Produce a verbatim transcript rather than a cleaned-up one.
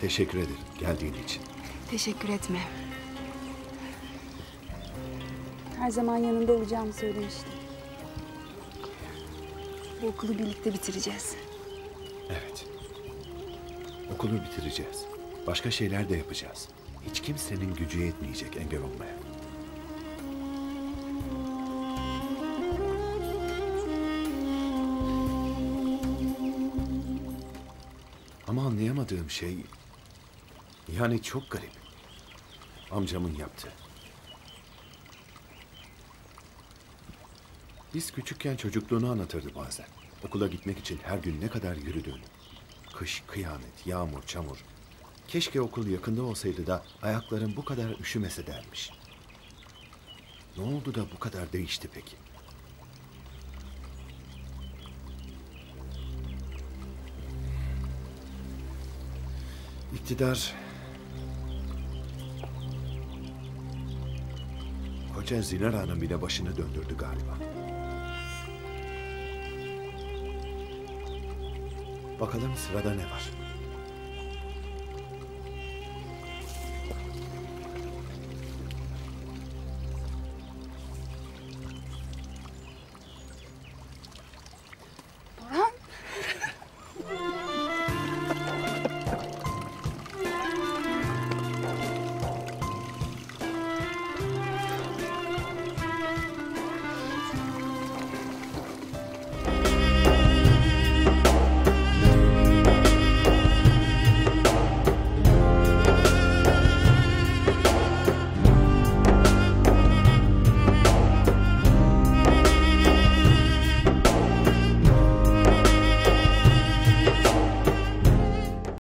Teşekkür ederim geldiğin için. Teşekkür etme. Her zaman yanında olacağımı söylemiştim. Bu okulu birlikte bitireceğiz. Evet. Okulu bitireceğiz. Başka şeyler de yapacağız. Hiç kimsenin gücü yetmeyecek engel olmaya. Ama anlayamadığım şey... Yani çok garip. Amcamın yaptığı. Biz küçükken çocukluğunu anlatırdı bazen. Okula gitmek için her gün ne kadar yürüdüğünü. Kış, kıyamet, yağmur, çamur. Keşke okul yakında olsaydı da ayaklarım bu kadar üşümese dermiş. Ne oldu da bu kadar değişti peki? İktidar... Koca Zinar Hanım bile başını döndürdü galiba. Bakalım sırada ne var?